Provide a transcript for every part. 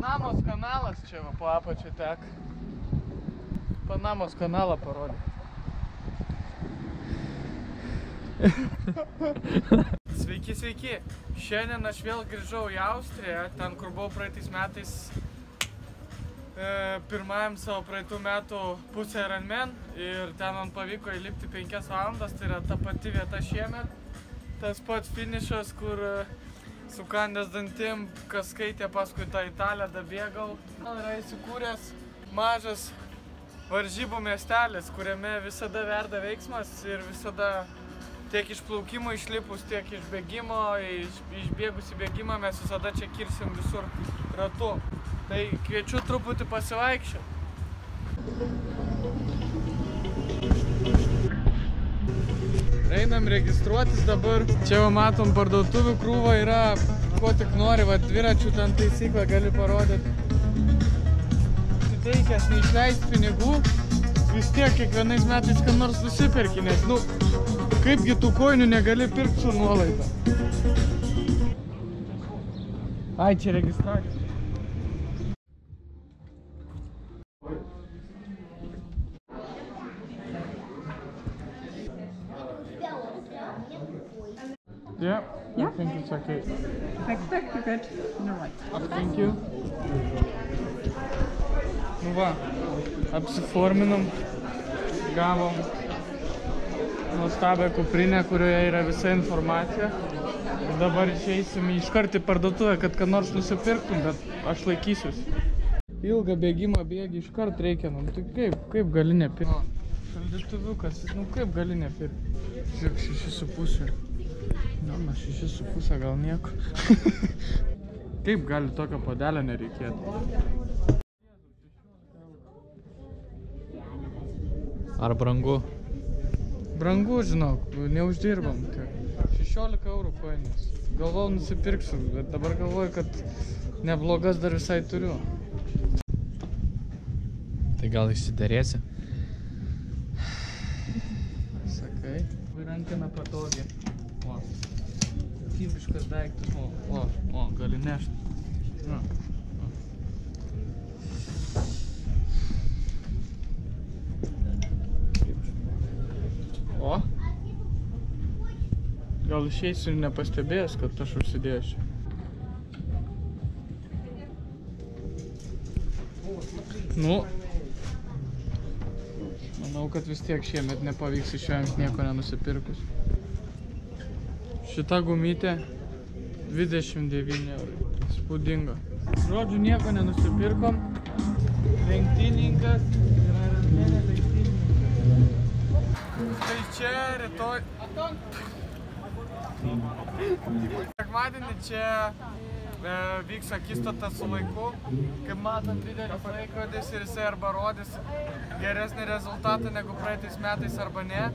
Panamos kanalas čia va po apačia teka. Panamos kanalą parodė. Sveiki, sveiki. Šiandien aš vėl grįžau į Austriją, ten kur buvau praeitais metais pirmajam savo praeitų metų pusę Ironman ir ten man pavyko įlipti 5 valandas, tai yra ta pati vieta šiemet. Tas pats finišas, kur sukandęs dantim, kas skaitė paskui tą Italiją, dabėgau. Man yra įsikūręs mažas varžybų miestelis, kuriame visada verda veiksmas ir visada tiek iš plaukimo išlipus, tiek iš bėgimo, išbėgus į bėgimą mes visada čia kirsim visur ratu. Tai kviečiu truputį pasivaikščioti. Einam registruotis dabar. Čia jau matom parduotuvių krūva yra, ko tik nori, va dviračių ten taisyklą gali parodyti. Teikęs neišleisti pinigų, vis tiek kiekvienais metais ką nors nusipirki, nes, nu, kaipgi tų kojinių negali pirkti su nuolaida. Ai, čia registracija. Yeah, I think it's okay. Backpack, you get on the right. Thank you. Nu va, apsiforminom, gavom nuostabią kuprinę, kurioje yra visa informacija. Ir dabar išeisim iškart į parduotuvę, kad ką nors nusipirktum, bet aš laikysiuosi. Ilgą bėgimą bėgi iškart reikia, nu tai kaip gali nepirkti? Šaldytuviukas, nu kaip gali nepirkti? Žiūrėk, 6,5. Nu, 6,5 gal nieko. Kaip gali tokio puodelio nereikėti? Ar brangu? Brangu, žinok, neuždirbam. 16 eurų koinės. Galvojau nusipirksiu, bet dabar galvoju, kad neblogas dar visai turiu. Tai gal išsiderėsi? Sakai, rankina patogiai. O, kokybiškas daiktas. O, gali nešti. O, gal išeisiu ir nepastebėjęs, kad aš užsidėsiu. Nu, manau, kad vis tiek šiemet nepavyks išvengti nieko nenusipirkus. Šita gumytė 29 eurų. Spūdinga. Žodžiu, nieko nenusipirkom. Lenktyninkas yra Ironmane lenktyninkas. Tai čia rytoj... Sekmadienį čia vyks akistata su laiku. Kaip matom, didelis laikrodis ir jisai arba rodys geresnį rezultatą negu praeitais metais arba ne.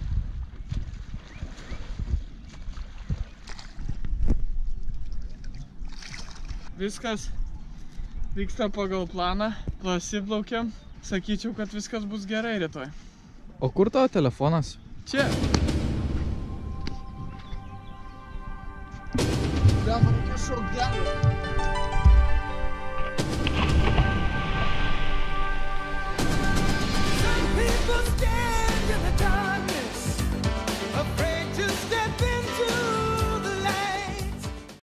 Viskas vyksta pagal planą, pasiplaukiam. Sakyčiau, kad viskas bus gerai rytoj. O kur tavo telefonas? Čia. Some people stay